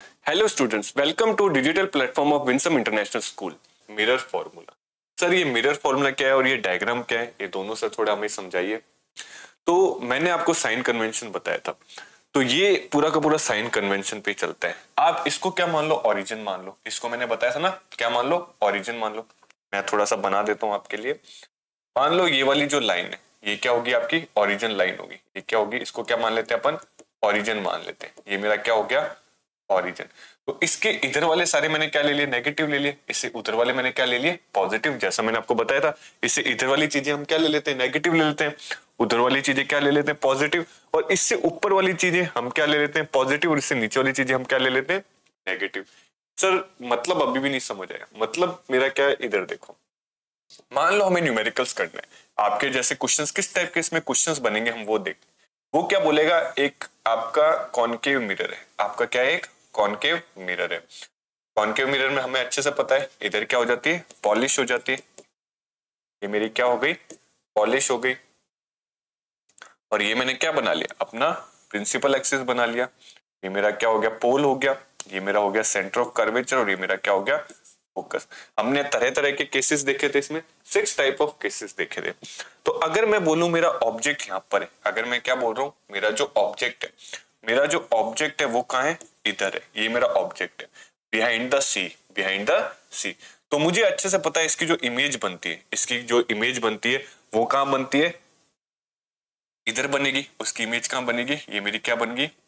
Hello students, welcome to digital platform of Winsome International School. Mirror formula. Sir ये mirror formula क्या है और ये डायग्राम क्या है, ये दोनों सर थोड़ा हमें समझाइए। तो मैंने आपको साइन कन्वेंशन बताया था, तो ये पूरा का पूरा साइन कन्वेंशन पे चलता है। आप इसको क्या मान लो, ओरिजिन मान लो। इसको मैंने बताया था ना, क्या मान लो, ओरिजिन मान लो। मैं थोड़ा सा बना देता हूँ आपके लिए। मान लो ये वाली जो लाइन है, ये क्या होगी, आपकी ओरिजिन लाइन होगी। ये क्या होगी, इसको क्या मान लेते हैं अपन, ओरिजिन मान लेते हैं। ये मेरा क्या हो गया, ओरिजिन। तो इसके इधर वाले सारे मैंने क्या ले लिए, नेगेटिव ले लिए। इससे उधर वाले मैंने क्या ले लिए, पॉजिटिव। जैसा मैंने आपको बताया था, इससे इधर वाली चीजें हम क्या ले लेते हैं, नेगेटिव ले लेते हैं। उधर वाली चीजें क्या ले लेते हैं, पॉजिटिव। और इससे ऊपर वाली चीजें हम क्या ले लेते हैं, पॉजिटिव। और इससे नीचे वाली चीजें हम क्या ले लेते हैं, नेगेटिव। सर मतलब अभी भी नहीं समझ आया। मतलब मेरा क्या है, इधर देखो। मान लो हमें न्यूमेरिकल्स करना है। आपके जैसे क्वेश्चंस किस टाइप के इसमें क्वेश्चंस बनेंगे, हम वो देखें। वो क्या बोलेगा, एक आपका कॉनकेव मिरर है। आपका क्या है, एक कॉनकेव मिरर है। कॉनकेव मिरर में हमें अच्छे से पता है, इधर क्या हो जाती है, पॉलिश हो जाती है। ये मेरी क्या हो गई, पॉलिश हो गई। और ये मैंने क्या बना लिया, अपना प्रिंसिपल एक्सिस बना लिया। ये मेरा क्या हो गया, पोल हो गया। ये मेरा हो गया सेंटर ऑफ कर्वेचर। और ये मेरा क्या हो गया, फोकस। हमने तरह तरह के केसेस देखे थे, इसमें 6 टाइप ऑफ केसेस देखे थे। तो अगर मैं बोलूं मेरा ऑब्जेक्ट यहाँ पर है, अगर मैं क्या बोल रहा हूँ, मेरा जो ऑब्जेक्ट है, मेरा जो ऑब्जेक्ट है वो कहाँ है, इधर है। ये मेरा ऑब्जेक्ट है, behind the C, behind the C. तो मुझे अच्छे से पता है इसकी जो इमेज बनती है, इसकी जो इमेज बनती है वो कहाँ बनती है, इधर बनेगी। उसकी इमेज कहाँ बनेगी, ये मेरी क्या बन गई,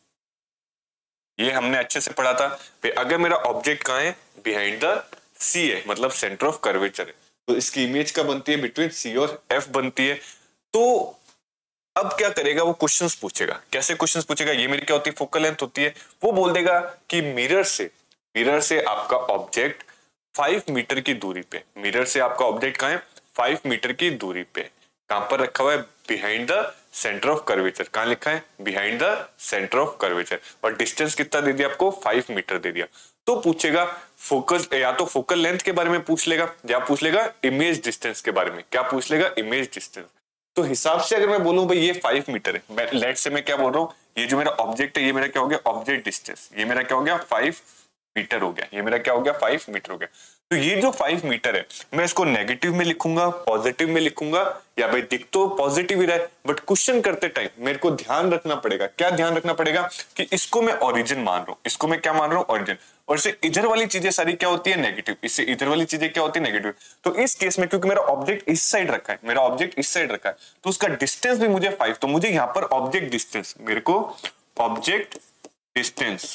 ये हमने अच्छे से पढ़ा था। फिर अगर मेरा ऑब्जेक्ट कहाँ है, बिहाइंड द सी है, मतलब सेंटर ऑफ कर्वेचर है, तो इसकी इमेज क्या बनती है, बिटवीन सी और एफ बनती है। तो अब क्या करेगा, वो क्वेश्चंस पूछेगा। कैसे क्वेश्चंस पूछेगा, ये मेरी क्या होती है, फोकल लेंथ होती है। वो बोल देगा कि मिरर से आपका ऑब्जेक्ट 5 मीटर की दूरी पे, मिरर से आपका ऑब्जेक्ट कहाँ है, 5 मीटर की दूरी पे। कहां पर रखा हुआ है, behind the centre of curvature. कहां लिखा है, behind the centre of curvature. और डिस्टेंस कितना दे दिया आपको, 5 मीटर दे दिया। तो पूछेगा फोकस, या तो फोकल लेंथ के बारे में पूछ लेगा, या पूछ लेगा इमेज डिस्टेंस के बारे में। क्या पूछ लेगा, इमेज डिस्टेंस। तो हिसाब से अगर मैं बोलूं भाई ये 5 मीटर है, लेट से मैं क्या बोल रहा हूँ, ये जो मेरा ऑब्जेक्ट है, ये मेरा क्या हो गया, ऑब्जेक्ट डिस्टेंस। ये मेरा क्या हो गया, 5 मीटर हो गया। ये मेरा क्या हो गया, 5 मीटर हो गया। तो ये जो 5 मीटर है, मैं इसको नेगेटिव में लिखूंगा, पॉजिटिव में लिखूंगा, या भाई दिख तो पॉजिटिव ही रहा है, बट क्वेश्चन करते टाइम मेरे को ध्यान रखना पड़ेगा। क्या ध्यान रखना पड़ेगा, कि इसको मैं ओरिजिन मान रहा हूं, इसको मैं क्या मान रहा हूं, ओरिजिन। और इससे इधर वाली चीजें सारी क्या होती है, नेगेटिव। इससे इधर वाली चीजें क्या होती है, नेगेटिव। तो इस केस में क्योंकि मेरा ऑब्जेक्ट इस साइड रखा है, मेरा ऑब्जेक्ट इस साइड रखा है, तो उसका डिस्टेंस भी मुझे 5। तो मुझे यहां पर ऑब्जेक्ट डिस्टेंस, मेरे को ऑब्जेक्ट डिस्टेंस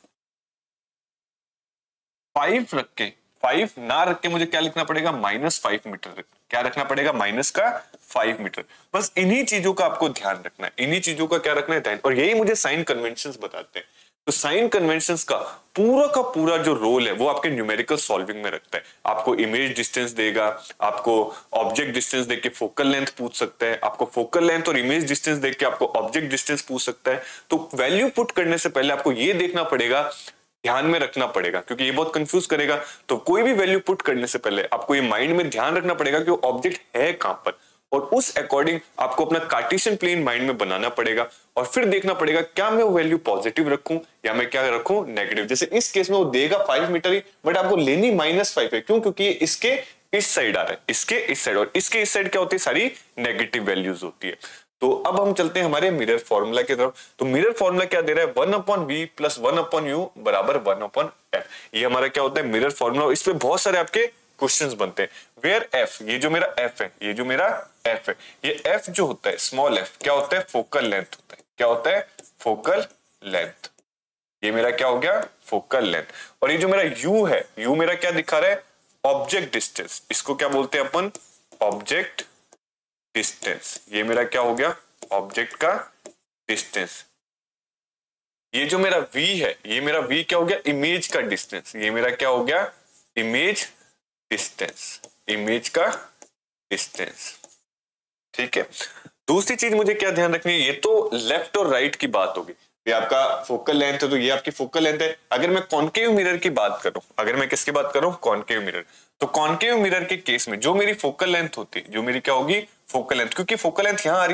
5 रख के, 5 ना रख के मुझे क्या लिखना पड़ेगा, -5 मीटर। क्या रखना पड़ेगा, माइनस का 5 मीटर। बस इन्हीं चीजों का आपको ध्यान रखना है, इन्हीं चीजों का क्या रखना है, ध्यान। और यही मुझे साइन कन्वेंशंस बताते हैं। तो साइन कन्वेंशंस का पूरा जो रोल है वो आपके न्यूमेरिकल सॉल्विंग में रखता है। आपको इमेज डिस्टेंस देगा, आपको ऑब्जेक्ट डिस्टेंस देके फोकल लेंथ पूछ सकता है, आपको फोकल लेंथ और इमेज डिस्टेंस देके आपको ऑब्जेक्ट डिस्टेंस पूछ सकता है। तो वैल्यू पुट करने से पहले आपको ये देखना पड़ेगा, ध्यान में रखना पड़ेगा, क्योंकि ये बहुत कंफ्यूज करेगा। तो कोई भी वैल्यू पुट करने से पहले आपको ये माइंड में ध्यान रखना पड़ेगा कि वो ऑब्जेक्ट है कहां पर, और उस अकॉर्डिंग आपको अपना कार्टेशियन प्लेन माइंड में बनाना पड़ेगा। और फिर देखना पड़ेगा क्या मैं वो वैल्यू पॉजिटिव रखूं या मैं क्या रखूं, नेगेटिव। जैसे इस केस में वो देगा 5 मीटर ही, बट आपको लेनी -5 है। क्यों, क्योंकि इसके इस साइड आ रहा है, इसके इस साइड, और इसके इस साइड क्या होती है, सारी नेगेटिव वैल्यूज होती है। तो अब हम चलते हैं हमारे मिरर फॉर्मूला की तरफ। तो मिरर फॉर्मूला क्या दे रहा है, 1/v + 1/u बराबर 1/f। ये हमारा क्या होता है, मिरर फॉर्मूला। इस पे बहुत सारे आपके क्वेश्चंस बनते हैं। वेयर f, ये जो मेरा f है, ये जो मेरा f है, ये f जो होता है, स्मॉल f क्या होता है, फोकल लेंथ होता है। क्या होता है, फोकल लेंथ। ये मेरा क्या हो गया, फोकल लेंथ। और ये जो मेरा u है, u मेरा क्या दिखा रहा है, ऑब्जेक्ट डिस्टेंस। इसको क्या बोलते हैं अपन, ऑब्जेक्ट डिस्टेंस। ये मेरा क्या हो गया, ऑब्जेक्ट का डिस्टेंस। ये जो मेरा v है, ये मेरा v क्या हो गया, इमेज का डिस्टेंस। ये मेरा क्या हो गया, इमेज डिस्टेंस, इमेज का डिस्टेंस। ठीक है। दूसरी चीज मुझे क्या ध्यान रखनी है, ये तो लेफ्ट और राइट की बात होगी। ये आपका फोकल लेंथ है, तो ये आपकी फोकल लेंथ है। अगर मैं कॉनकेव मिरर की बात करूं, अगर मैं किसकी बात करूं, कॉनकेव मिरर, तो कॉनकेव मिरर के केस में जो मेरी फोकल लेंथ होती है, जो मेरी क्या होगी, फोकल लेंथ, क्योंकि फोकल लेंथ यहां आ रही है,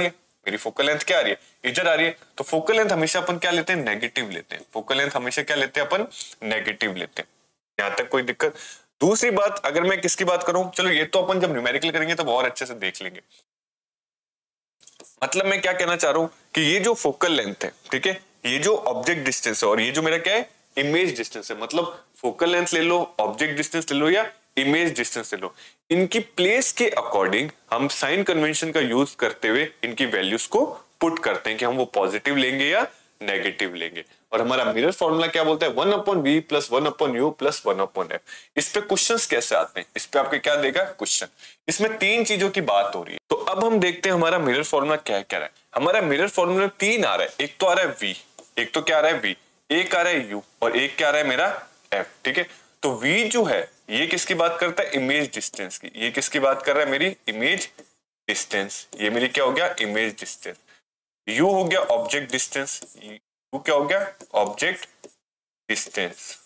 मेरी फोकल लेंथ क्या आ रही है, इधर आ रही है। तो फोकल लेंथ हमेशा अपन क्या लेते हैं, नेगेटिव लेते हैं। फोकल लेंथ हमेशा क्या लेते हैं अपन, नेगेटिव लेते हैं। यहां तक कोई दिक्कत। दूसरी बात, अगर मैं किसकी बात करूं, चलो ये तो अपन जब न्यूमेरिकल करेंगे तब और अच्छे से देख लेंगे। मतलब मैं क्या कहना चाह रहा हूं कि ये जो फोकल लेंथ है, ठीक है, ये जो ऑब्जेक्ट डिस्टेंस है और ये जो मेरा क्या है, इमेज डिस्टेंस है। मतलब फोकल लेंथ ले लो, ऑब्जेक्ट डिस्टेंस ले लो या इमेज डिस्टेंस ले लो, इनकी प्लेस के अकॉर्डिंग हम साइन कन्वेंशन का यूज करते हुए इनकी वैल्यूज को पुट करते हैं कि हम वो पॉजिटिव लेंगे या नेगेटिव लेंगे। और हमारा मिरर फॉर्मूला क्या बोलता है, 1/v plus 1/u plus 1/f। इस पे क्वेश्चंस कैसे आते हैं, इस पे आपके क्या देगा क्वेश्चन। इसमें तीन चीजों की बात हो रही है। तो अब हम देखते हैं हमारा मिरर फॉर्मूला क्या क्या रहा है। हमारा मिरर फॉर्मूला तीन आ रहा है। एक तो आ रहा है v, एक तो क्या आ रहा है v, एक आ रहा है u और एक क्या आ रहा है मेरा f। ठीक है, तो v जो है ये किसकी बात करता है, इमेज डिस्टेंस की। ये किसकी बात कर रहा है, मेरी इमेज डिस्टेंस। ये मेरी क्या हो गया, इमेज डिस्टेंस। u हो गया ऑब्जेक्ट डिस्टेंस, u क्या हो गया, ऑब्जेक्ट डिस्टेंस।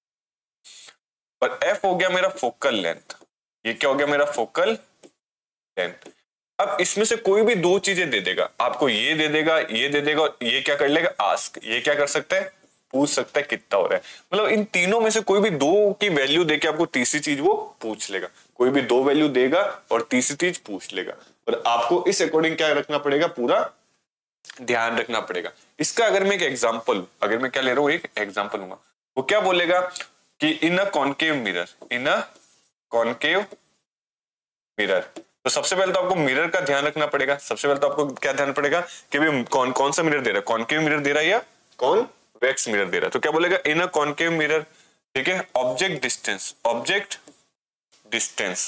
और f हो गया मेरा फोकल लेंथ। ये क्या हो गया मेरा फोकल लेंथ। अब इसमें से कोई भी दो चीजें दे देगा आपको, ये दे देगा, ये दे देगा, और ये क्या कर लेगा, आस्क। ये क्या कर सकता है, पूछ सकता है कितना हो रहा है। मतलब इन तीनों में से कोई भी दो की वैल्यू देके आपको तीसरी चीज वो पूछ लेगा। कोई भी दो वैल्यू देगा और तीसरी चीज पूछ लेगा, और आपको इस अकॉर्डिंग क्या रखना पड़ेगा, पूरा ध्यान रखना पड़ेगा। इसका अगर मैं एक एग्जांपल, अगर मैं क्या ले रहा हूं, एक एग्जांपल लूंगा, वो क्या बोलेगा कि in a concave mirror, in a concave mirror. तो सबसे पहले तो आपको मिरर का ध्यान रखना पड़ेगा। सबसे पहले तो आपको क्या ध्यान पड़ेगा कि भाई कौन कौन सा मिरर दे रहा है, कॉनकेव मिरर दे रहा है या कॉन्वेक्स मिरर दे रहा है। तो क्या बोलेगा, इन अ कॉनकेव मिरर, ठीक है, object distance, object distance,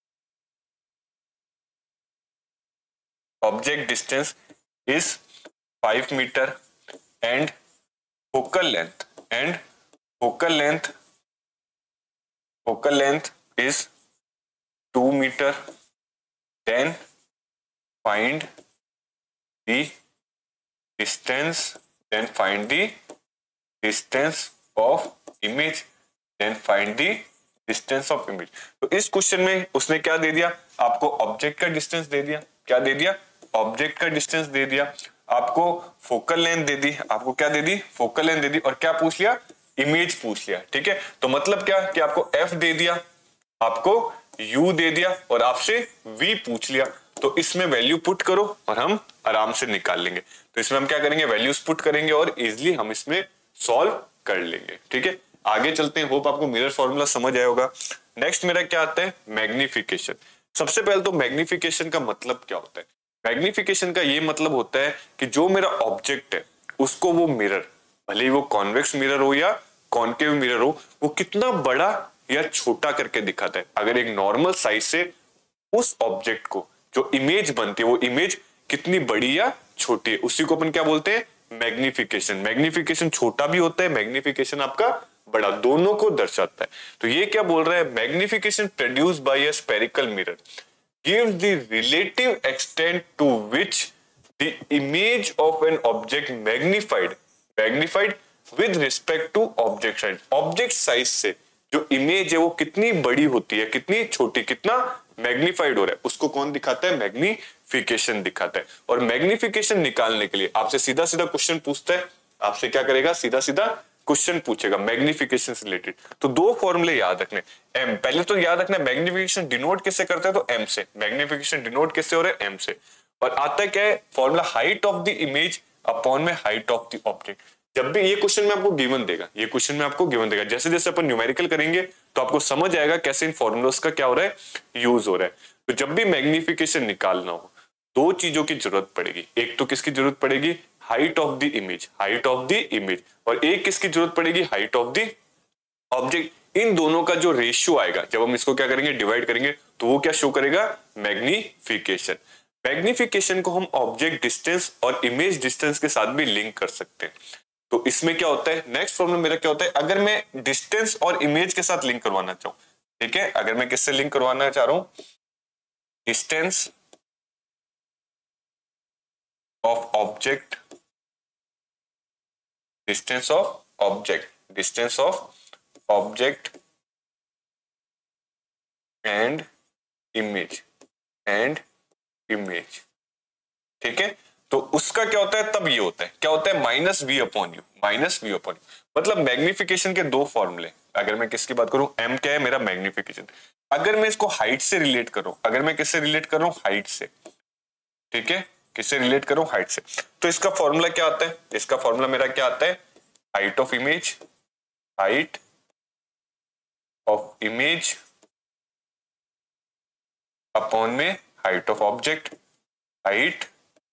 object distance is 5 metre and focal length, and focal length, focal length is 2 metre, then find the distance, then find the distance of image, then find the distance of image। तो इस question में उसने क्या दे दिया आपको, object का distance दे दिया। क्या दे दिया, ऑब्जेक्ट का डिस्टेंस दे दिया। आपको फोकल लेंथ दे दी, आपको क्या दे दी, फोकल लेंथ दे दी, और क्या पूछ लिया, इमेज पूछ लिया। ठीक है, तो मतलब क्या कि आपको f दे दिया, आपको u दे दिया, और आपसे v पूछ लिया। तो इसमें वैल्यू पुट करो और हम आराम से निकाल लेंगे। तो इसमें हम क्या करेंगे, वैल्यूज पुट करेंगे और इजिली हम इसमें सॉल्व कर लेंगे। ठीक है, आगे चलते हैं। होप आपको मिरर फॉर्मूला समझ आया होगा। नेक्स्ट मेरा क्या आता है, मैग्निफिकेशन। सबसे पहले तो मैग्निफिकेशन का मतलब क्या होता है। मैग्निफिकेशन का ये मतलब होता है कि जो मेरा ऑब्जेक्ट है उसको वो मिरर, भले ही वो कॉन्वेक्स मिरर हो या कॉनकेव मिरर हो, वो कितना बड़ा या छोटा करके दिखाता है। अगर एक नॉर्मल साइज से उस ऑब्जेक्ट को जो इमेज बनती है, वो इमेज कितनी बड़ी या छोटी है, उसी को अपन क्या बोलते हैं, मैग्निफिकेशन। मैग्निफिकेशन छोटा भी होता है, मैग्निफिकेशन आपका बड़ा, दोनों को दर्शाता है। तो ये क्या बोल रहा है, magnification produce by a spherical mirror gives the relative extent to which the image of an object magnified with respect to object size। object size से जो इमेज है वो कितनी बड़ी होती है, कितनी छोटी, कितना मैग्निफाइड हो रहा है, उसको कौन दिखाता है, मैग्निफिकेशन दिखाता है। और मैग्निफिकेशन निकालने के लिए आपसे सीधा सीधा क्वेश्चन पूछता है, आपसे क्या करेगा, सीधा सीधा क्वेश्चन पूछेगा मैग्निफिकेशन से रिलेटेड। तो दो फॉर्मूले याद रखने, एम पहले तो याद रखना, मैग्निफिकेशन डिनोट किससे करते हैं, तो एम से। मैग्निफिकेशन डिनोट किससे हो रहा है, एम से। और आता है क्या है formula, height of the image upon में हाइट ऑफ द ऑब्जेक्ट। जब भी ये क्वेश्चन में आपको गिवन देगा, ये क्वेश्चन में आपको गिवन देगा, जैसे जैसे अपन न्यूमेरिकल करेंगे तो आपको समझ आएगा कैसे इन फॉर्मूलास का क्या हो रहा है, यूज हो रहा है। तो जब भी मैग्निफिकेशन निकालना हो, दो चीजों की जरूरत पड़ेगी। एक तो किसकी जरूरत पड़ेगी, height of the image, height of the image, और एक किसकी जरूरत पड़ेगी, हाइट ऑफ द ऑब्जेक्ट। इन दोनों का जो रेशियो आएगा, जब हम इसको क्या करेंगे, डिवाइड करेंगे, तो वो क्या शो करेगा, मैग्निफिकेशन। मैग्निफिकेशन को हम ऑब्जेक्ट डिस्टेंस और इमेज डिस्टेंस के साथ भी लिंक कर सकते हैं। तो इसमें क्या होता है, नेक्स्ट प्रॉब्लम मेरा क्या होता है, अगर मैं डिस्टेंस और इमेज के साथ लिंक करवाना चाहूं, ठीक है, अगर मैं किससे लिंक करवाना चाह रहा हूं, distance of object, distance of object, distance of object and image, and image. ठीक है, तो उसका क्या होता है, तब ये होता है, क्या होता है, minus V upon U, minus V upon U. मतलब मैग्निफिकेशन के दो फॉर्मूले, अगर मैं किसकी बात करूं, एम क्या है मेरा मैग्निफिकेशन, अगर मैं इसको हाइट से रिलेट करूं, अगर मैं किससे रिलेट कर रहा हूं, हाइट से, ठीक है, किससे रिलेट करूं, हाइट से, तो इसका फॉर्मूला क्या आता है, इसका फॉर्मूला मेरा क्या आता है, height of image, height of image upon में height of object, height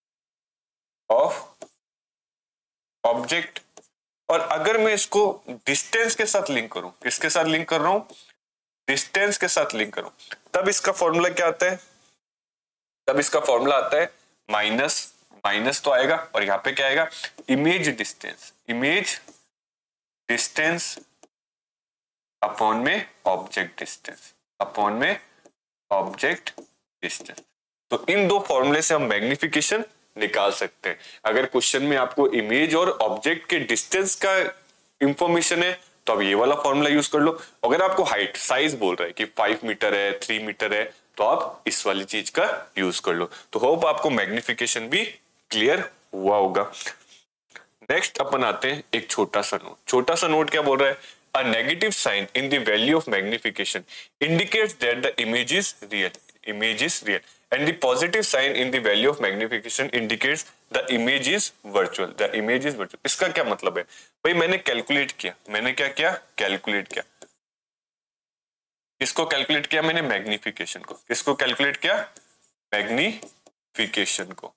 of object. और अगर मैं इसको डिस्टेंस के साथ लिंक करूं, किसके साथ लिंक कर रहा हूं, डिस्टेंस के साथ लिंक करूं, तब इसका फॉर्मूला क्या आता है, तब इसका फॉर्मूला आता है माइनस, माइनस तो आएगा और यहां पे क्या आएगा, image distance, image distance upon में ऑब्जेक्ट डिस्टेंस, अपॉन में ऑब्जेक्ट डिस्टेंस। तो इन दो फॉर्मूले से हम मैग्निफिकेशन निकाल सकते हैं। अगर क्वेश्चन में आपको इमेज और ऑब्जेक्ट के डिस्टेंस का इंफॉर्मेशन है तो आप ये वाला फॉर्मूला यूज कर लो। अगर आपको हाइट साइज बोल रहा है कि 5 मीटर है, 3 मीटर है, तो आप इस वाली चीज का यूज कर लो। तो होप आपको मैग्निफिकेशन भी क्लियर हुआ होगा। नेक्स्ट अपन आते हैं एक छोटा सा नोट। छोटा सा नोट क्या बोल रहा है, a negative sign in the value of magnification indicates that the image is real, image is real, and the positive sign in the value of magnification indicates the image is virtual, the image is virtual। इसका क्या मतलब है भाई, मैंने calculate किया, मैंने क्या किया, कैलकुलेट किया, किसको कैलकुलेट किया मैंने, मैग्निफिकेशन को, किसको कैलकुलेट किया, मैग्निफिकेशन को,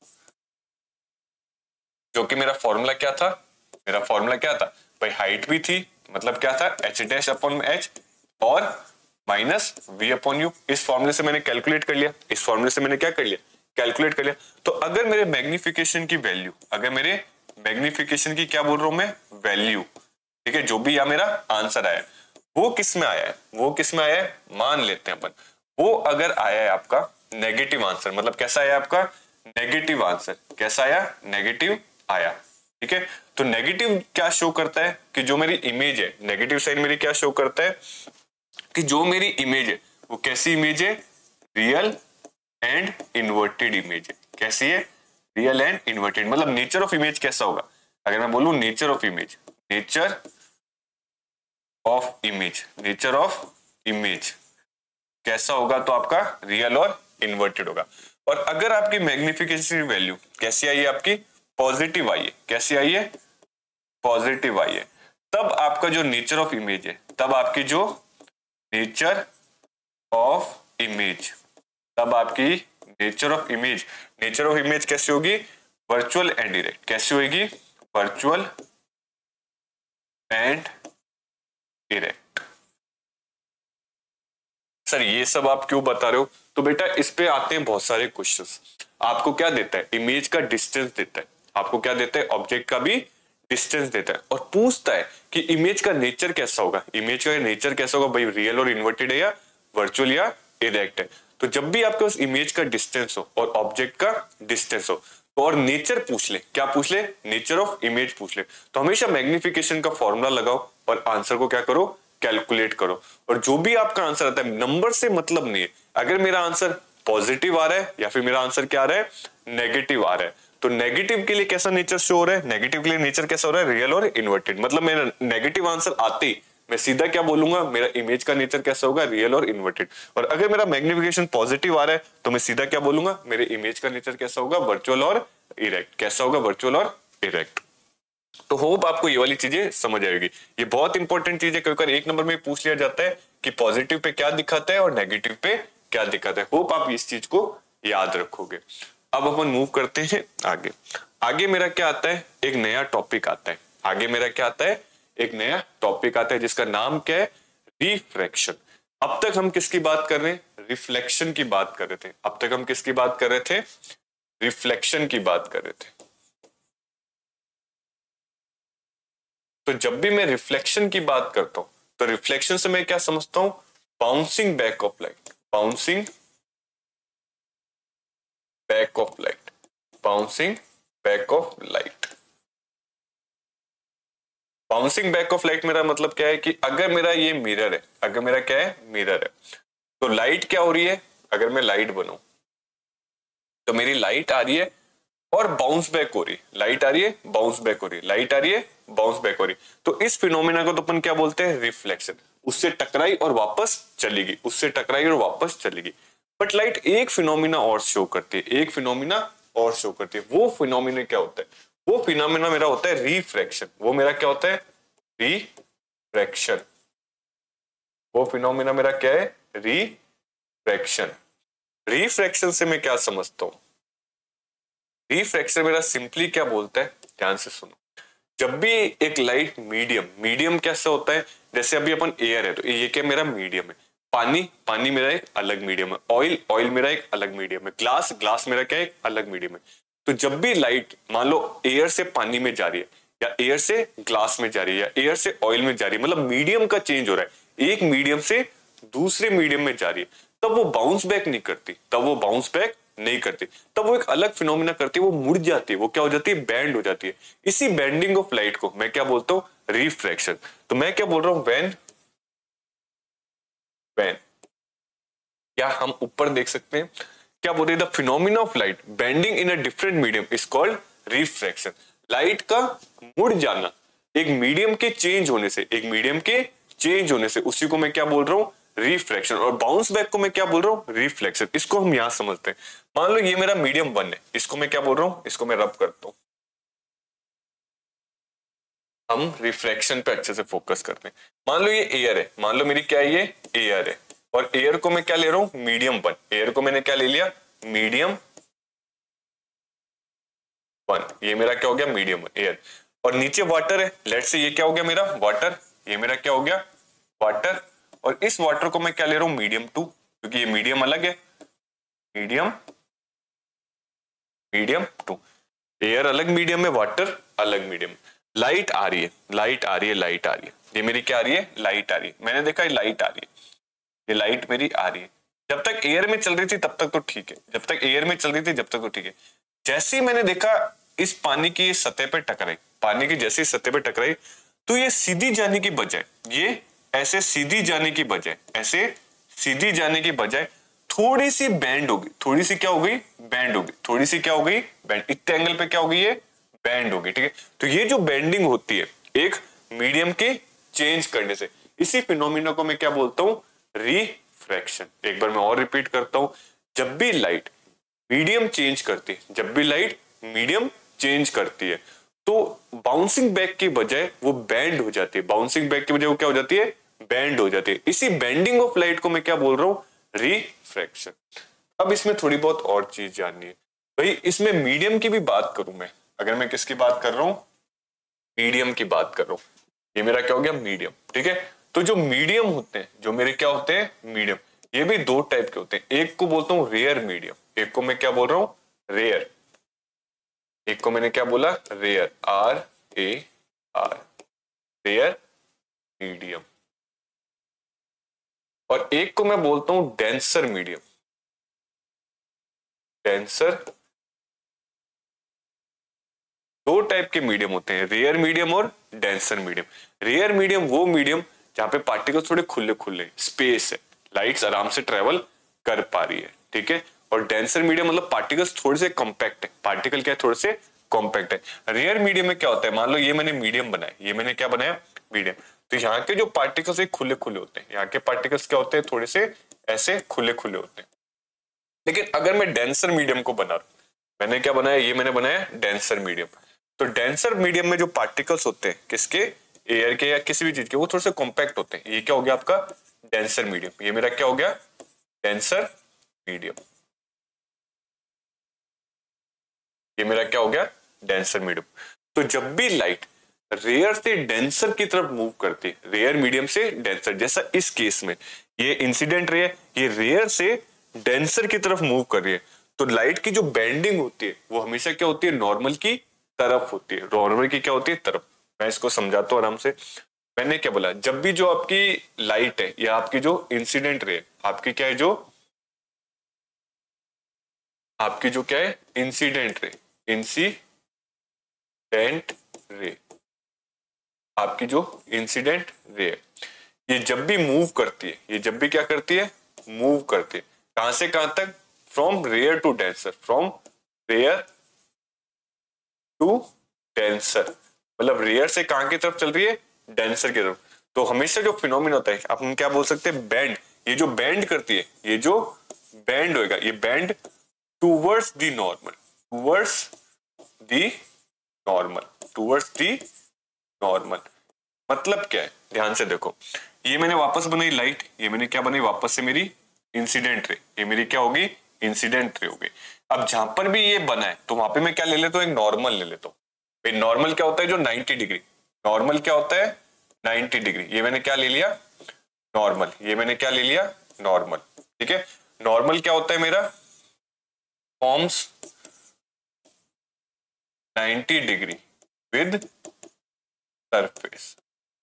जो कि मेरा फॉर्मूला क्या था, मेरा फॉर्मूला क्या था भाई, हाइट भी थी, मतलब क्या था, एच डैश अपॉन एच और माइनस वी अपॉन यू। इस फॉर्मूले से मैंने कैलकुलेट कर लिया, इस फॉर्मूले से मैंने क्या कर लिया, कैलकुलेट कर लिया। तो अगर मेरे मैग्निफिकेशन की वैल्यू, अगर मेरे मैग्निफिकेशन की क्या बोल रहा हूं मैं, वैल्यू, ठीक है, जो भी या मेरा आंसर आया वो किस में आया है, वो किस में आया है, मान लेते हैं अपन, वो अगर आया है आपका नेगेटिव आंसर, मतलब कैसा आया आपका, नेगेटिव आंसर, कैसा आया, नेगेटिव आया, ठीक है। तो नेगेटिव क्या शो करता है कि जो मेरी इमेज है, नेगेटिव साइन मेरी क्या शो करता है कि जो मेरी इमेज है वो कैसी इमेज है, रियल एंड इन्वर्टेड इमेज है। कैसी है, रियल एंड इन्वर्टेड। मतलब नेचर ऑफ इमेज कैसा होगा, अगर मैं बोलूं nature of image, nature of image, nature of image कैसा होगा, तो आपका रियल और इन्वर्टेड होगा। और अगर आपकी मैग्निफिकेशन वैल्यू कैसी आई है, आपकी पॉजिटिव आई है, कैसी आई है, पॉजिटिव आई है, तब आपका जो नेचर ऑफ इमेज है, तब आपकी जो नेचर ऑफ इमेज, तब आपकी nature of image, nature of image कैसी होगी, वर्चुअल एंड डायरेक्ट। कैसी होगी, वर्चुअल एंड डायरेक्ट। सर ये सब आप क्यों बता रहे हो, तो बेटा इस पे आते हैं बहुत सारे क्वेश्चंस। आपको क्या देता है, इमेज का डिस्टेंस देता है, आपको क्या देता है, ऑब्जेक्ट का भी डिस्टेंस देता है, और पूछता है कि इमेज का नेचर कैसा होगा, इमेज का नेचर कैसा होगा भाई, रियल और इन्वर्टेड है या वर्चुअल या डायरेक्ट है। तो जब भी आपके पास इमेज का डिस्टेंस हो और ऑब्जेक्ट का डिस्टेंस हो तो और नेचर पूछ ले, क्या पूछ ले, नेचर ऑफ इमेज पूछ ले, तो हमेशा मैग्निफिकेशन का फॉर्मूला लगाओ और आंसर को क्या करो, कैलकुलेट करो। और जो भी आपका आंसर आता है, नंबर से मतलब नहीं है, अगर मेरा आंसर पॉजिटिव आ रहा है या फिर मेरा आंसर क्या आ रहा है, नेगेटिव आ रहा है, तो नेगेटिव के लिए कैसा नेचर शो हो रहा है, नेगेटिव के लिए नेचर कैसा हो रहा है, रियल और इन्वर्टेड। मतलब मेरा नेगेटिव आंसर आते ही मैं सीधा क्या बोलूंगा, मेरा इमेज का नेचर कैसा होगा, रियल और इन्वर्टेड। और अगर मेरा मैग्निफिकेशन पॉजिटिव आ रहा है तो मैं सीधा क्या बोलूंगा, मेरे इमेज का नेचर कैसा होगा, वर्चुअल और इरेक्ट। कैसा होगा, वर्चुअल और इरेक्ट। तो होप आपको ये वाली चीजें समझ आएगी। ये बहुत इंपॉर्टेंट चीज है, क्योंकि एक नंबर में पूछ लिया जाता है कि पॉजिटिव पे क्या दिखाता है और नेगेटिव पे क्या दिखाता है। होप आप इस चीज को याद रखोगे। अब अपन मूव करते हैं आगे। आगे मेरा क्या आता है, एक नया टॉपिक आता है। आगे मेरा क्या आता है, एक नया टॉपिक आता है जिसका नाम क्या है, रिफ्रैक्शन। अब तक हम किसकी बात कर रहे हैं, रिफ्लेक्शन की बात कर रहे थे। अब तक हम किसकी बात कर रहे थे, रिफ्लेक्शन की बात कर रहे थे। तो जब भी मैं रिफ्लेक्शन की बात करता हूं तो रिफ्लेक्शन से मैं क्या समझता हूं, bouncing back of light, bouncing back of light, bouncing back of light. Bouncing back of light मेरा मतलब क्या है कि अगर मेरा ये मिरर है, अगर मेरा क्या है, मिरर है, तो लाइट क्या हो रही है, अगर मैं लाइट बनूं तो मेरी लाइट आ रही है और बाउंस बैक हो रही है, लाइट आ रही है, बाउंस बैक हो रही है, लाइट आ रही है, बाउंस बैक हो रही है। तो इस फिनोमेना को तो अपन क्या बोलते हैं, रिफ्लेक्शन। उससे टकराई और वापस चली गई, उससे टकराई और वापस चली गई। बट लाइट एक फिनोमिना और शो करती है, एक फिनोमिना और शो करती है। वो फिनोमिना क्या होता है, वो फिनोमिना मेरा होता है रिफ्रैक्शन। वो मेरा क्या होता है, रिफ्रैक्शन। वो फिनोमिना मेरा क्या है, रिफ्रैक्शन। रिफ्रैक्शन से मैं क्या समझता हूं, रिफ्रैक्शन मेरा सिंपली क्या बोलता है, ध्यान से सुनो। जब भी एक लाइट मीडियम, मीडियम कैसे होता है, जैसे अभी अपन एयर है तो ये क्या मेरा मीडियम है, पानी, पानी मेरा एक अलग मीडियम है, ऑयल, ऑयल मेरा एक अलग मीडियम है, ग्लास, ग्लास मेरा क्या है, एक अलग मीडियम है। तो जब भी लाइट मान लो एयर से पानी में जा रही है, या एयर से ग्लास में जा रही है, या एयर से ऑयल में जा रही है, मतलब मीडियम का चेंज हो रहा है, एक मीडियम से दूसरे मीडियम में जा रही है, तब वो बाउंस बैक नहीं करती, तब वो बाउंस बैक नहीं करती, तब वो एक अलग फिनोमिना करती है, वो मुड़ जाती है, वो क्या हो जाती है, बैंड हो जाती है। इसी बैंडिंग ऑफ लाइट को मैं क्या बोलता हूँ, रिफ्रैक्शन। तो मैं क्या बोल रहा हूं, व्हेन, व्हेन, क्या हम ऊपर देख सकते हैं, क्या बोल रहे हैं, the phenomena of light bending in a different medium is called refraction. Light का मुड़ जाना एक मीडियम के चेंज होने से, एक मीडियम के चेंज होने से, उसी को मैं क्या बोल रहा हूं, रिफ्रैक्शन। और बाउंस बैक को मैं क्या बोल रहा हूं, रिफ्लेक्शन। इसको हम यहां समझते हैं। मान लो ये मेरा मीडियम 1 है, इसको मैं क्या बोल रहा हूं, इसको मैं रब करता हूं। हम रिफ्रैक्शन पे अच्छे से फोकस करते हैं। मान लो ये एयर है, मान लो मेरी क्या है, ये एयर है, और एयर को मैं क्या ले रहा हूं, मीडियम 1। एयर को मैंने क्या ले लिया, मीडियम 1। ये मेरा क्या हो गया, मीडियम एयर। और नीचे वाटर है, लेट से ये क्या हो गया मेरा, वाटर। ये मेरा क्या हो गया, वाटर। और इस वाटर को मैं क्या ले रहा हूं, मीडियम 2, क्योंकि ये मीडियम अलग है, मीडियम, मीडियम 2। एयर अलग मीडियम है, वाटर अलग मीडियम। लाइट आ रही है, लाइट आ रही है, लाइट आ रही है। ये मेरी क्या आ रही है, लाइट आ रही है। मैंने देखा ये लाइट आ रही है, ये लाइट मेरी आ रही है। जब तक एयर में चल रही थी तब तक तो ठीक है, जब तक एयर में चल रही थी जब तक तो ठीक है। जैसे ही मैंने देखा इस पानी की सतह पे टकराई, पानी की जैसी सतह पे टकराई, तो ये सीधी जाने की बजाय, ये ऐसे सीधी जाने की बजाय, ऐसे सीधी जाने की बजाय थोड़ी सी बैंड होगी, थोड़ी सी क्या हो गई, बैंड होगी, थोड़ी सी क्या हो गई, बैंड। इतने एंगल पे क्या हो गई, ये बैंड होगी, ठीक है। तो ये जो बेंडिंग होती है एक मीडियम के चेंज करने से, इसी फिनोमिना को मैं क्या बोलता हूं, रिफ्रैक्शन। एक बार मैं और रिपीट करता हूं, जब भी लाइट मीडियम चेंज करती है, जब भी लाइट मीडियम चेंज करती है, तो बाउंसिंग बैक की बजाय वो बैंड हो जाती है, बाउंसिंग बैक की बजाय वो क्या हो जाती है, बैंड हो जाती है। इसी बेंडिंग ऑफ लाइट को मैं क्या बोल रहा हूं, रिफ्रैक्शन। अब इसमें थोड़ी बहुत और चीज जाननी है भाई, इसमें मीडियम की भी बात करूं मैं, अगर मैं किसकी बात कर रहा हूं, मीडियम की बात कर रहा हूं, ये मेरा क्या हो गया, मीडियम, ठीक है। तो जो मीडियम होते हैं, जो मेरे क्या होते हैं, मीडियम, ये भी दो टाइप के होते हैं। एक को बोलता हूं रेयर मीडियम, एक को मैं क्या बोल रहा हूं, रेयर। एक को मैंने क्या बोला, रेयर, RAR, रेयर मीडियम। और एक को मैं बोलता हूं डेंसर मीडियम, डेंसर। दो टाइप के मीडियम होते हैं, रेयर मीडियम और डेंसर मीडियम। रेयर मीडियम वो मीडियम जहां पे पार्टिकल्स थोड़े खुले खुले, स्पेस है, लाइट्स आराम से ट्रेवल कर पा रही है, ठीक है। और डेंसर मीडियम मतलब पार्टिकल्स थोड़े से कॉम्पैक्ट है, पार्टिकल क्या है, थोड़े से कॉम्पैक्ट है। रेयर मीडियम में क्या होता है, मान लो ये मैंने मीडियम बनाया, ये मैंने क्या बनाया, मीडियम। तो यहाँ के जो पार्टिकल्स है खुले खुले होते हैं, यहाँ के पार्टिकल्स क्या होते हैं, थोड़े से ऐसे खुले खुले होते हैं। लेकिन अगर मैं डेंसर मीडियम को बना रहा हूं, मैंने क्या बनाया, ये मैंने बनाया डेंसर मीडियम। तो डेंसर मीडियम में जो पार्टिकल्स होते हैं किसके, एयर के या किसी भी चीज के, वो थोड़े से कॉम्पैक्ट होते हैं। ये क्या हो गया आपका, डेंसर मीडियम। ये मेरा क्या हो गया, डेंसर मीडियम। ये मेरा क्या हो गया, डेंसर मीडियम। तो जब भी लाइट रेयर से डेंसर की तरफ मूव करती है, रेयर मीडियम से डेंसर, जैसा इस केस में ये इंसिडेंट रे है, ये रेयर से डेंसर की तरफ मूव कर रही है, तो लाइट की जो बेंडिंग होती है वो हमेशा क्या होती है, नॉर्मल की तरफ होती है। नॉर्मल की क्या होती है, तरफ। मैं इसको समझाता हूं आराम से। मैंने क्या बोला, जब भी जो आपकी लाइट है या आपकी जो इंसिडेंट रे, आपकी क्या है, जो आपकी जो क्या है, इंसिडेंट रे, इंसिडेंट रे, आपकी जो इंसिडेंट रे है, ये जब भी मूव करती है, ये जब भी क्या करती है, मूव करती है, कहां से कहां तक, from rare to denser, from rare to denser, मतलब रेयर से कहां की तरफ चल रही है, डेंसर की तरफ। तो हमेशा जो फिनोमिना होता है अपन क्या बोल सकते हैं, बेंड। ये जो बेंड करती है, ये जो बेंड होएगा, ये bend towards the normal, towards the normal, towards the normal. मतलब क्या है, ध्यान से देखो, ये मैंने वापस बनाई लाइट, ये मैंने क्या बनाई वापस से मेरी इंसिडेंट रे, ये मेरी क्या होगी, इंसिडेंट रे होगी। अब जहां पर भी ये बना है तो वहां पे मैं क्या ले लेता हूँ, एक नॉर्मल ले लेता हूँ। नॉर्मल क्या होता है, जो 90 डिग्री, नॉर्मल क्या होता है 90 डिग्री। ये मैंने क्या ले लिया, नॉर्मल, ये मैंने क्या ले लिया, नॉर्मल। ठीक है, नॉर्मल क्या होता है मेरा, फॉर्म्स 90 डिग्री विद सरफेस।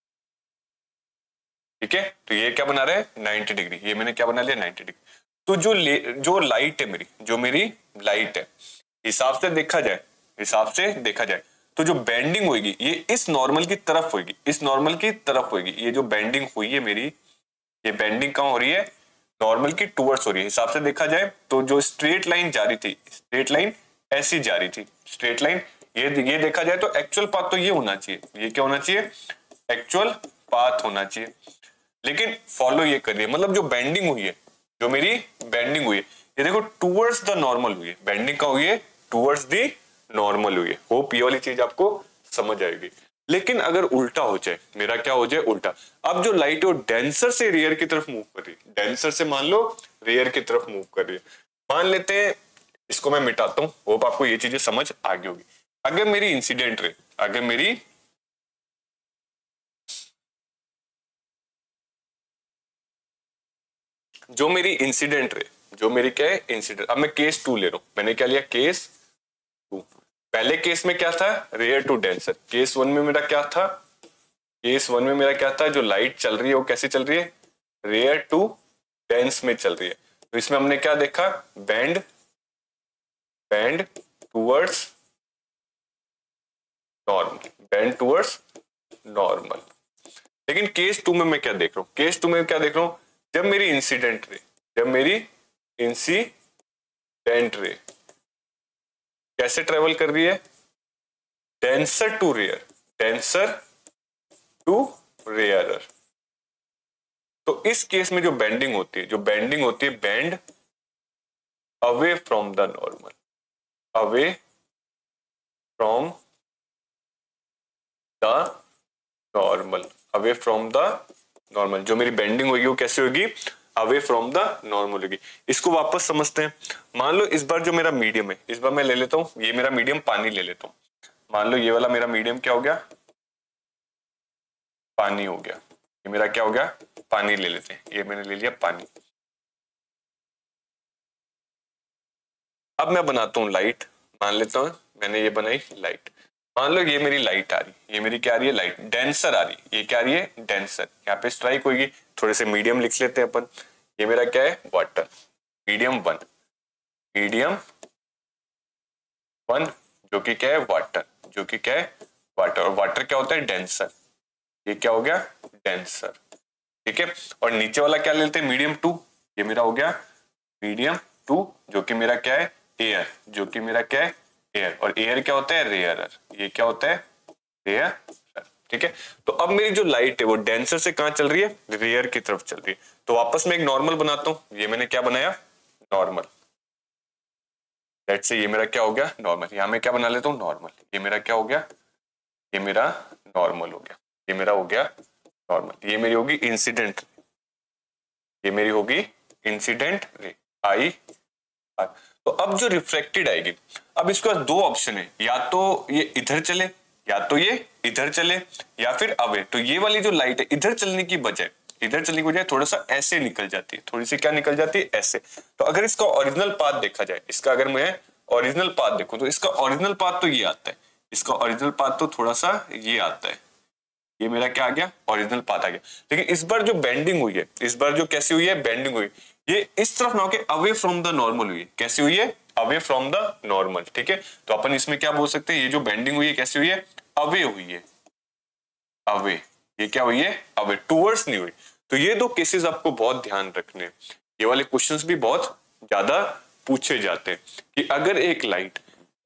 ठीक है, तो ये क्या बना रहा है 90 डिग्री, ये मैंने क्या बना लिया 90 डिग्री। तो जो लाइट है मेरी, जो मेरी लाइट है, हिसाब से देखा जाए, हिसाब से देखा जाए तो जो बेंडिंग होगी ये इस नॉर्मल की तरफ होगी, इस नॉर्मल की तरफ होगी। ये जो बेंडिंग हुई है मेरी, ये बेंडिंग कहां हो रही है, नॉर्मल की टूवर्ड्स हो रही है। हिसाब से देखा जाए तो जो स्ट्रेट लाइन जा रही थी, स्ट्रेट लाइन ऐसी जा रही थी, स्ट्रेट लाइन, ये देखा जाए तो एक्चुअल पाथ तो ये होना चाहिए, ये क्या होना चाहिए, एक्चुअल पाथ होना चाहिए। लेकिन फॉलो ये कर रही है, मतलब जो बेंडिंग हुई है, जो मेरी बेंडिंग हुई है, ये देखो टूवर्ड्स द नॉर्मल हुई है, बेंडिंग का हुई है टूवर्ड्स द नॉर्मल हुई है। होप ये वाली चीज आपको समझ आएगी। लेकिन अगर उल्टा हो जाए, मेरा क्या हो जाए, उल्टा, अब जो लाइट है वो डेंसर से रेयर की तरफ मूव कर रही है, डेंसर से मान लो रेयर की तरफ मूव कर रही है। मान लेते हैं, इसको मैं मिटाता हूं, होप आपको ये चीजें समझ आ गई होगी। अगर मेरी इंसिडेंट रे, अगर मेरी जो मेरी इंसिडेंट रे, जो मेरी क्या है इंसिडेंट, अब मैं केस 2 ले रहा हूं, मैंने क्या लिया केस 2। पहले केस में क्या था, रेयर टू डेंसर। केस 1 में मेरा क्या था, केस 1 में मेरा क्या था, जो लाइट चल रही है वो कैसे चल रही है, रेयर टू डेंस में चल रही है। तो इसमें हमने क्या देखा, bend, bend towards normal, bend towards normal. लेकिन केस 2 में मैं क्या देख रहा हूं, केस 2 में क्या देख रहा हूं, जब मेरी इंसिडेंट रे, जब मेरी इंसिडेंट रे कैसे ट्रेवल कर रही है, denser to rare, denser to rarer. तो इस केस में जो बेंडिंग होती है, जो बेंडिंग होती है, bend away from the normal, away from the normal, away from the normal. जो मेरी बेंडिंग होगी वो कैसे होगी, अवे फ्रॉम द नॉर्मल होगी। इसको वापस समझते हैं। मान लो इस बार जो मेरा मीडियम है, इस बार मैं ले लेता हूं, ये मेरा मीडियम पानी ले लेता हूं। मान लो ये वाला मेरा मीडियम क्या हो गया, पानी हो गया। ये मेरा क्या हो गया, पानी ले लेते हैं, ये मैंने ले लिया पानी। अब मैं बनाता हूं लाइट, मान लेता हूं मैंने ये बनाई लाइट। मान लो ये मेरी लाइट आ रही, ये मेरी क्या आ रही है, लाइट डेंसर आ रही, ये क्या आ रही है, डेंसर। यहाँ पे स्ट्राइक होगी, थोड़े से मीडियम लिख लेते हैं अपन। ये मेरा क्या है, वाटर, मीडियम 1, मीडियम 1 जो कि क्या है, वाटर, जो कि क्या है, वाटर। और वाटर क्या होता है, डेंसर। ये क्या हो गया, डेंसर। ठीक है, और नीचे वाला क्या लेते हैं, मीडियम 2, ये मेरा हो गया मीडियम 2 जो कि मेरा क्या है, एयर, जो कि मेरा क्या है, एयर। और एयर क्या होता है, रेयरर। ये क्या होता है, रेयर। ठीक है, तो अब मेरी जो लाइट है वो डेंसर से कहां चल रही है, रेयर की तरफ चल रही है। तो वापस मैं एक नॉर्मल बनाता हूं। ये मैंने क्या बनाया, नॉर्मल। लेट्स से ये मेरा क्या हो गया, नॉर्मल। यहां मैं क्या बना लेता हूं, नॉर्मल। ये मेरा क्या हो गया, ये मेरा नॉर्मल हो गया, ये मेरा हो गया नॉर्मल। ये मेरी होगी इंसिडेंट, ये मेरी होगी इंसिडेंट रे, आई आर। तो अब जो रिफ्लेक्टेड आएगी, अब इसके पास 2 ऑप्शन है, या तो ये इधर चले, या तो ये इधर चले, या फिर अवे। तो ये वाली जो लाइट है इधर चलने की बजाय, इधर चलने की बजाय थोड़ा सा ऐसे निकल जाती है, थोड़ी सी क्या निकल जाती है, ऐसे। तो अगर इसका ओरिजिनल पाथ देखा जाए, इसका अगर मैं ओरिजिनल पाथ देखूं तो इसका ओरिजिनल पाथ तो ये आता है, इसका ओरिजिनल पाथ तो थोड़ा सा ये आता है। ये मेरा क्या आ गया, ओरिजिनल पाथ आ गया। लेकिन इस बार जो बेंडिंग हुई है, इस बार जो कैसी हुई है, बेंडिंग हुई, ये इस तरफ ना होके अवे फ्रॉम द नॉर्मल हुई है। कैसी हुई है, अवे फ्रॉम द नॉर्मल। ठीक है, तो अपन इसमें क्या बोल सकते हैं, ये जो बेंडिंग हुई है कैसी हुई है, अवे हुई है, अवे। ये क्या हुई है, अवे, टूवर्ड्स नहीं हुई। तो ये 2 केसेस आपको बहुत ध्यान रखने हैं। ये वाले क्वेश्चंस भी बहुत ज्यादा पूछे जाते हैं कि अगर एक लाइट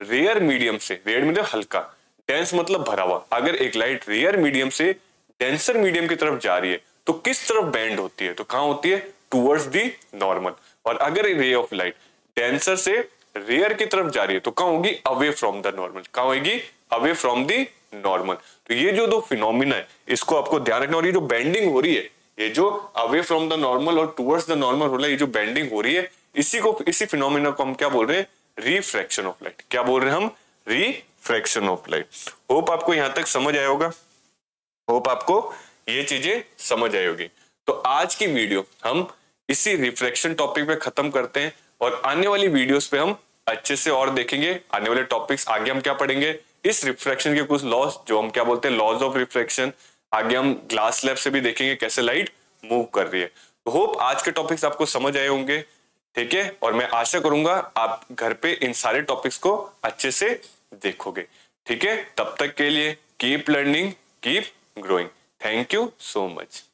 रेयर मीडियम से, रेयर मतलब हल्का, डेंस मतलब भरा हुआ, अगर एक लाइट रेयर मीडियम से डेंसर मीडियम की तरफ जा रही है तो किस तरफ बेंड होती है, तो कहां होती है, टूवर्ड्स दी नॉर्मल। और अगर एक रे ऑफ लाइट डेंसर से रेयर की तरफ जा रही है तो कहां होगी, अवे फ्रॉम द नॉर्मल, कहां होगी, अवे फ्रॉम दी नॉर्मल। तो ये जो दो फिनोमिना है इसको आपको ध्यान रखना। और ये जो बेंडिंग हो रही है, ये जो अवे फ्रॉम द नॉर्मल और टुवर्ड्स द नॉर्मल हो रहा है, ये जो बेंडिंग हो रही है, इसी फिनोमिना को हम क्या बोल रहे हैं, रिफ्रैक्शन ऑफ लाइट। क्या बोल रहे हैं हम, रिफ्रैक्शन ऑफ लाइट। होप आपको यहां तक समझ आया होगा, होप आपको ये चीजें समझ आई होगी। तो आज की वीडियो हम इसी रिफ्रैक्शन टॉपिक पे खत्म करते हैं और आने वाली वीडियोस पे हम अच्छे से और देखेंगे आने वाले टॉपिक्स। आगे हम क्या पढ़ेंगे, इस रिफ्रैक्शन के कुछ लॉज जो हम क्या बोलते हैं, लॉज ऑफ रिफ्रैक्शन। आगे हम ग्लास स्लैब से भी देखेंगे कैसे लाइट मूव कर रही है। तो होप आज के टॉपिक्स आपको समझ आए होंगे, ठीक है। और मैं आशा करूंगा आप घर पे इन सारे टॉपिक्स को अच्छे से देखोगे, ठीक है। तब तक के लिए keep learning, keep growing. Thank you so much.